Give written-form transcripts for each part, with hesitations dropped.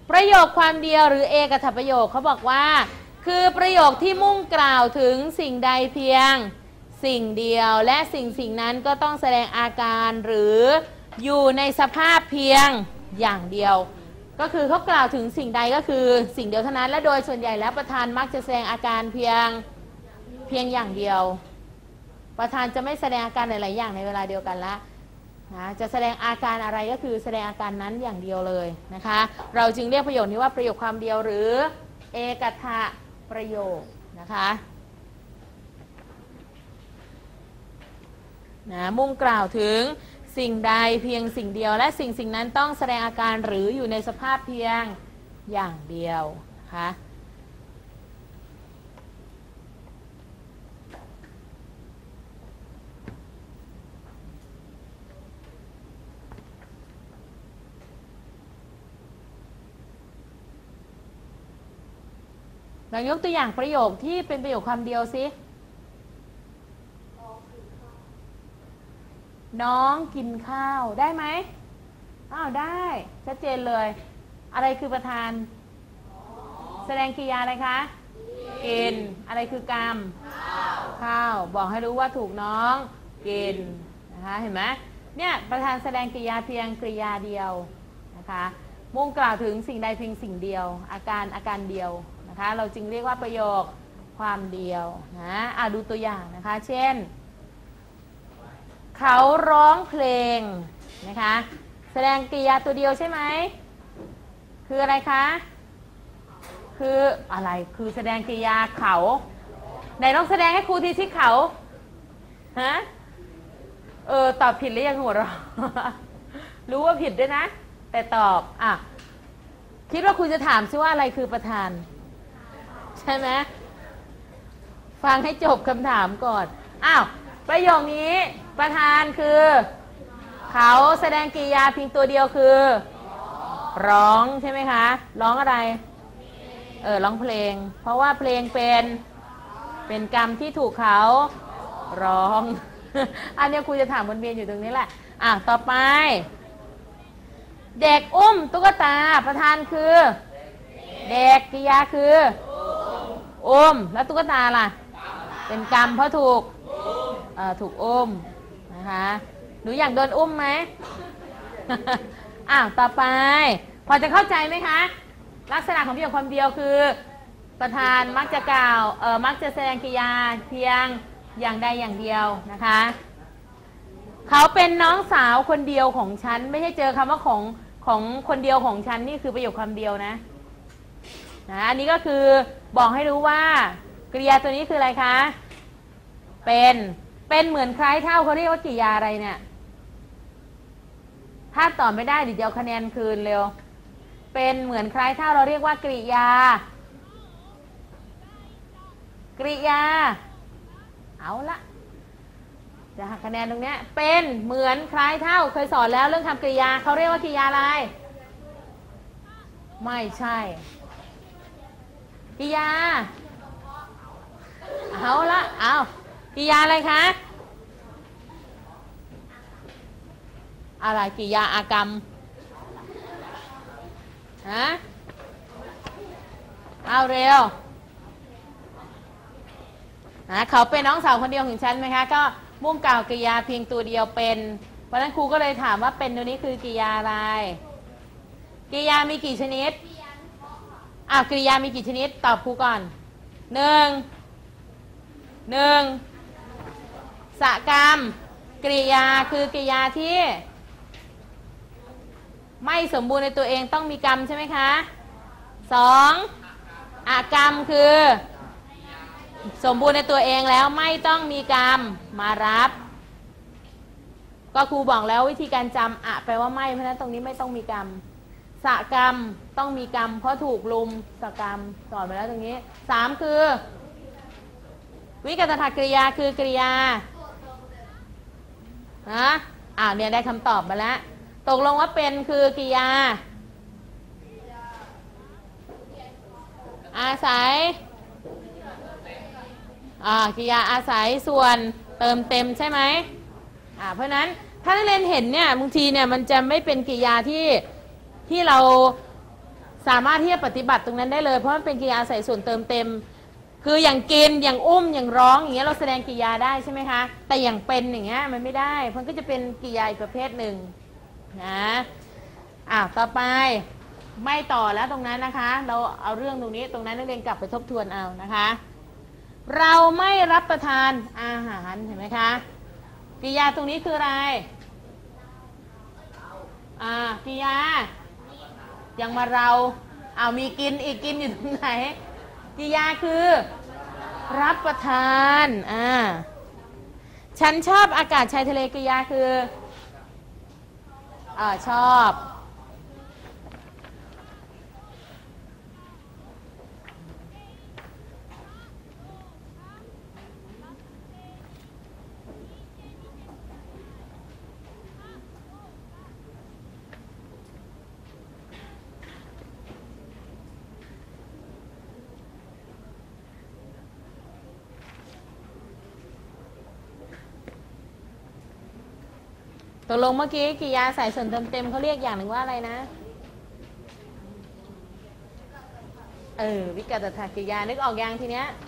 ประโยคความเดียวหรือเอกถประโยคเขาบอกว่าคือประโยคที่มุ่งกล่าวถึงสิ่งใดเพียงสิ่งเดียวและสิ่งนั้นก็ต้องแสดงอาการหรืออยู่ในสภาพเพียงอย่างเดียวก็คือเขากล่าวถึงสิ่งใดก็คือสิ่งเดียวเท่านั้นและโดยส่วนใหญ่แล้วประธานมักจะแสดงอาการเพียงอย่างเดียวประธานจะไม่แสดงอาการหลายๆอย่างในเวลาเดียวกันละนะจะแสดงอาการอะไรก็คือแสดงอาการนั้นอย่างเดียวเลยนะคะเราจึงเรียกประโยคนี้ว่าประโยคความเดียวหรือเอกถประโยคนะคะนะมุ่งกล่าวถึงสิ่งใดเพียงสิ่งเดียวและสิ่งนั้นต้องแสดงอาการหรืออยู่ในสภาพเพียงอย่างเดียวนะคะลองยกตัวอย่างประโยคที่เป็นประโยคความเดียวสิน้องกินข้าวได้ไหมอ้าวได้ชัดเจนเลยอะไรคือประธานแสดงกริยาอะไรคะกินอะไรคือกรรมข้าวบอกให้รู้ว่าถูกน้องกินนะคะเห็นไหมเนี่ยประธานแสดงกริยาเพียงกริยาเดียวนะคะมุ่งกล่าวถึงสิ่งใดเพียงสิ่งเดียวอาการเดียวนะคะเราจึงเรียกว่าประโยคความเดียวนะดูตัวอย่างนะคะเช่นเขาร้องเพลงนะคะแสดงกริยาตัวเดียวใช่ไหมคืออะไรคะคืออะไรคือแสดงกริยาเขาไหนต้องแสดงให้ครูทีสิเขาฮะตอบผิดหรือยังหัวเราะ รู้ว่าผิดด้วยนะแต่ตอบคิดว่าครูจะถามซิว่าอะไรคือประธานใช่ไหมฟังให้จบคำถามก่อนประโยคนี้ประธานคือเขาแสดงกริยาเพียงตัวเดียวคือร้องใช่ไหมคะร้องอะไรร้องเพลงเพราะว่าเพลงเป็นกรรมที่ถูกเขาร้อง อันนี้ครูจะถามวนเวียนอยู่ตรงนี้แหละต่อไปเด็กอุ้มตุ๊กตาประธานคือเด็กกริยาคืออุ้มแล้วตุ๊กตาล่ะเป็นกรรมเพราะถูกอุ้มนะคะหนูอยากโดนอุ้มไหม ต่อไปพอจะเข้าใจไหมคะลักษณะของประโยคความเดียวคือประธานมักจะกล่าวมักจะแสดงกริยาเพียงอย่างใดอย่างเดียวนะคะเขาเป็นน้องสาวคนเดียวของฉันไม่ใช่เจอคำว่าของคนเดียวของฉันนี่คือประโยคความเดียวนะอันนี้ก็คือบอกให้รู้ว่ากริยาตัวนี้คืออะไรคะเป็นเหมือนคล้ายเท่าเขาเรียกว่ากริยาอะไรเนี่ยถ้าตอบไม่ได้เดี๋ยวเอาคะแนนคืนเร็วเป็นเหมือนคล้ายเท่าเราเรียกว่ากริยาเอาละจะหักคะแนนตรงนี้เป็นเหมือนคล้ายเท่าเคยสอนแล้วเรื่องคำกริยาเขาเรียกว่ากริยาอะไรไม่ใช่กริยาเอาละกริยาอะไรคะอะไรกริยาอากรรมเอาเร็วเขาเป็นน้องสาวคนเดียวของฉันไหมคะก็มุ่งกล่าวกริยาเพียงตัวเดียวเป็นเพราะฉะนั้นครูก็เลยถามว่าเป็นตัวนี้คือกริยาอะไรกริยามีกี่ชนิดกริยามีกี่ชนิดตอบครูก่อนหนึ่งสกรรมกริยาคือกริยาที่ไม่สมบูรณ์ในตัวเองต้องมีกรรมใช่ไหมคะ2อกรรมคือสมบูรณ์ในตัวเองแล้วไม่ต้องมีกรรมมารับก็ครูบอกแล้ววิธีการจำแปลว่าไม่เพราะฉะนั้นตรงนี้ไม่ต้องมีกรรมสกรรมต้องมีกรรมเพราะถูกลุมสกรรมสอนไปแล้วตรงนี้3คือวิกตถกริยาคือกริยาเนี่ยได้คำตอบมาแล้วตกลงว่าเป็นคือกริยาอาศัยกริยาอาศัยส่วนเติมเต็มใช่ไหมเพราะนั้นถ้านักเรียนเห็นเนี่ยบางทีเนี่ยมันจะไม่เป็นกริยาที่เราสามารถที่จะปฏิบัติตรงนั้นได้เลยเพราะมันเป็นกริยาอาศัยส่วนเติมเต็มคืออย่างกินอย่างอุ้มอย่างร้องอย่างเงี้ยเราแสดงกริยาได้ใช่ไหมคะแต่อย่างเป็นอย่างเงี้ยมันไม่ได้มันก็จะเป็นกริยาอีกประเภทหนึ่งนะต่อไปไม่ต่อแล้วตรงนั้นนะคะเราเอาเรื่องตรงนี้ตรงนั้นนักเรียนกลับไปทบทวนเอานะคะเราไม่รับประทานอาหารเห็นไหมคะกริยาตรงนี้คืออะไรกริยายังมาเรามีกินอีกกินอยู่ตรงไหนกริยาคือรับประทานฉันชอบอากาศชายทะเลกริยาคือชอบตกลงเมื่อกี้กริยาใส่ส่วนเติมเต็มเขาเรียกอย่างหนึ่งว่าอะไรนะวิกตถกริยานึกออกยังทีเนี้ย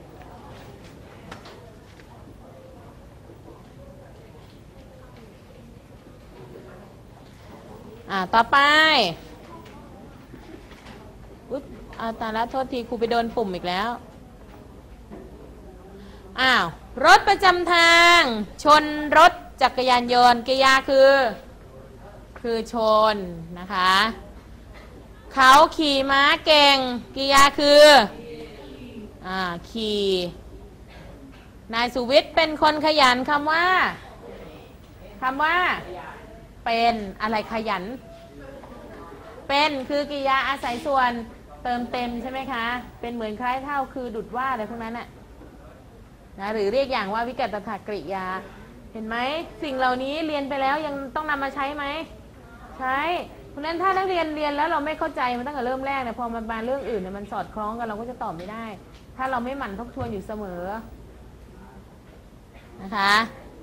ต่อไปตาละโทษทีครูไปโดนปุ่มอีกแล้วรถประจำทางชนรถจักรยานยนต์กริยาคือชนนะคะเขาขี่ม้าเก่งกริยาคือขี่นายสุวิทย์เป็นคนขยันคำว่าเป็นอะไรขยันเป็นคือกริยาอาศัยส่วนเติมเต็มใช่ไหมคะเป็นเหมือนคล้ายเท่าคือดุจว่าอะไรพวกนั้นนะหรือเรียกอย่างว่าวิกตถกริยาเห็นไหมสิ่งเหล่านี้เรียนไปแล้วยังต้องนำมาใช้ไหมใช้เพราะฉะนั้นถ้านักเรียนแล้วเราไม่เข้าใจมันตั้งแต่เริ่มแรกเนี่ยพอมันมาเรื่องอื่นเนี่ยมันสอดคล้องกันเราก็จะตอบไม่ได้ถ้าเราไม่หมั่นทบทวนอยู่เสมอนะคะ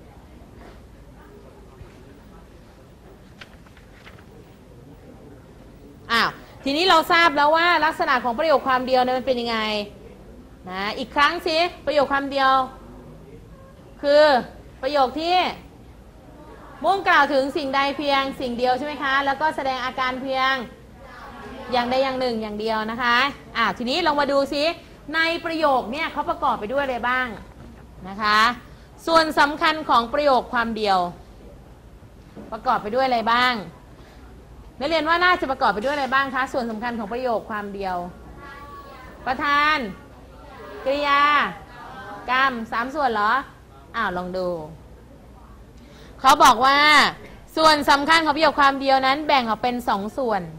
ทีนี้เราทราบแล้วว่าลักษณะของประโยคความเดียวเนี่ยมันเป็นยังไงนะอีกครั้งสิประโยคความเดียวคือประโยคที่มุ่งกล่าวถึงสิ่งใดเพียงสิ่งเดียวใช่ไหมคะแล้วก็แสดงอาการเพียงอย่างใดอย่างหนึ่งอย่างเดียวนะคะทีนี้ลองมาดูซิในประโยคเนี่ยเขาประกอบไปด้วยอะไรบ้างนะคะส่วนสำคัญของประโยคความเดียวประกอบไปด้วยอะไรบ้างนักเรียนว่าน่าจะประกอบไปด้วยอะไรบ้างคะส่วนสำคัญของประโยคความเดียวประธานกริยากรรม3ส่วนเหรอลองดูเขาบอกว่าส่วนสำคัญของประโยคความเดียวนั้นแบ่งออกเป็น2ส่วน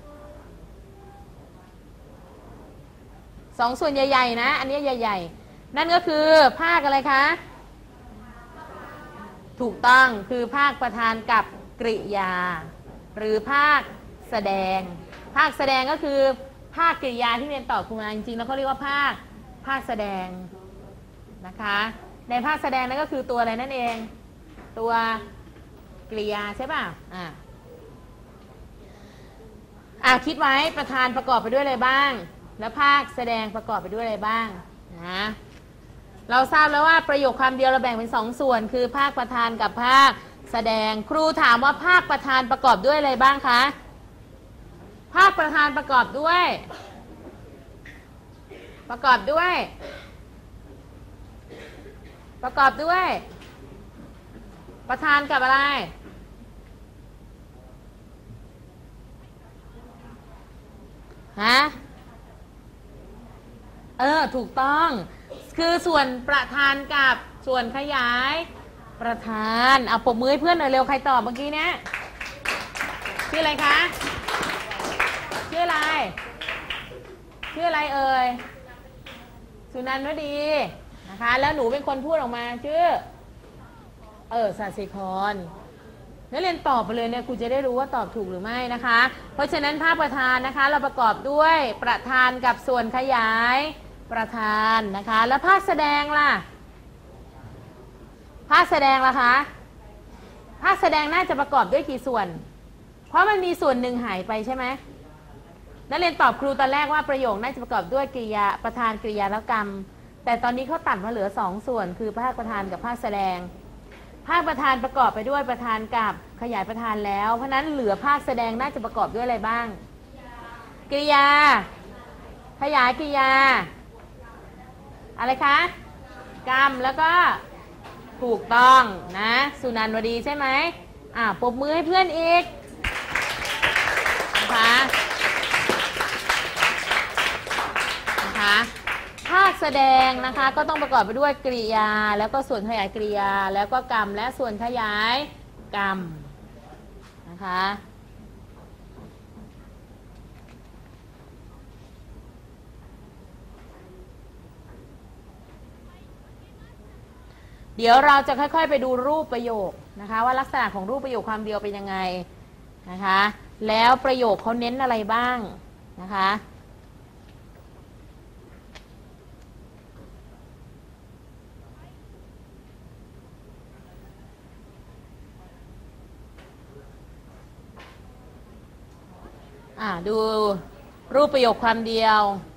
2ส่วนใหญ่ๆนะอันนี้ใหญ่ๆนั่นก็คือภาคอะไรคะถูกต้องคือภาคประธานกับกริยาหรือภาคแสดงภาคแสดงก็คือภาคกริยาที่เรียนต่อครูมาจริงๆแล้วเขาเรียกว่าภาคแสดงนะคะในภาคแสดงนั่นก็คือตัวอะไรนั่นเองตัวกริยาใช่ป่ะคิดไว้ประธานประกอบไปด้วยอะไรบ้างแล้วภาคแสดงประกอบไปด้วยอะไรบ้างนะเราทราบแล้วว่าประโยคคำเดียวเราแบ่งเป็น2ส่วนคือภาคประธานกับภาคแสดงครูถามว่าภาคประธานประกอบด้วยอะไรบ้างคะภาคประธานประกอบด้วยประธานกับอะไรถูกต้องคือส่วนประธานกับส่วนขยายประธานปรบมือให้เพื่อนหน่อยเร็วใครตอบเมื่อกี้เนี้ยชื่ออะไรคะชื่ออะไรเอ่ยสุนันท์วดีนะคะแล้วหนูเป็นคนพูดออกมาชื่อศาสิพรนักเรียนตอบไปเลยเนี่ยครูจะได้รู้ว่าตอบถูกหรือไม่นะคะเพราะฉะนั้นภาคประธานนะคะเราประกอบด้วยประธานกับส่วนขยายประธานนะคะแล้วภาคแสดงล่ะภาคแสดงล่ะคะภาคแสดงน่าจะประกอบด้วยกี่ส่วนเพราะมันมีส่วนหนึ่งหายไปใช่ไหมนักเรียนตอบครูตอนแรกว่าประโยคน่าจะประกอบด้วยกริยาประธานกริยาแล้วกรรมแต่ตอนนี้เขาตัดมาเหลือ2ส่วนคือภาคประธานกับภาคแสดงภาคประธานประกอบไปด้วยประธานกับขยายประธานแล้วเพราะนั้นเหลือภาคแสดงน่าจะประกอบด้วยอะไรบ้างกริยาขยายกริยาอะไรคะกรรมแล้วก็ถูกต้องนะสุนันท์วดีใช่ไหมปรบมือให้เพื่อนอีกนะคะภาคแสดงนะคะก็ต้องประกอบไปด้วยกริยาแล้วก็ส่วนขยายกริยาแล้วก็กรรมและส่วนขยายกรรมนะคะเดี๋ยวเราจะค่อยๆไปดูรูปประโยคนะคะว่าลักษณะของรูปประโยคความเดียวเป็นยังไงนะคะแล้วประโยคเขาเน้นอะไรบ้างนะคะดูรูปประโยคความเดียว